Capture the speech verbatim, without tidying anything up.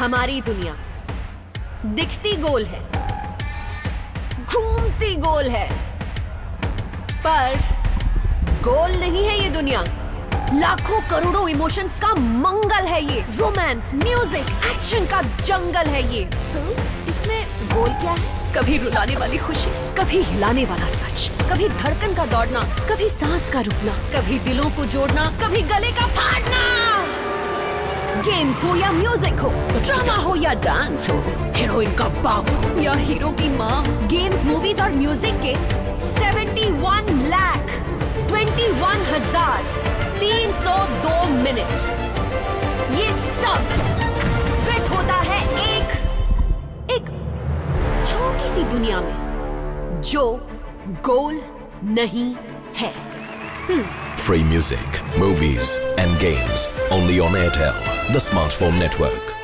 हमारी दुनिया दिखती गोल है, घूमती गोल है, पर गोल नहीं है ये दुनिया। लाखों करोड़ों इमोशंस का मंगल है ये। रोमांस, म्यूजिक, एक्शन का जंगल है ये। इसमें गोल क्या है? कभी रुलाने वाली खुशी, कभी हिलाने वाला सच, कभी धड़कन का दौड़ना, कभी सांस का रुकना, कभी दिलों को जोड़ना, कभी गले का फाड़ना। गेम्स हो या म्यूजिक हो, ड्रामा हो या डांस हो, हीरोइन का बाप हो या हीरो की माँ, गेम्स, मूवीज और म्यूजिक के इकहत्तर लाख इक्कीस हजार तीन सौ दो मिनट, ये सब फिट होता है एक एक छोटी सी दुनिया में जो गोल नहीं है। hmm. Free music, movies and games only on Airtel, the smartphone network.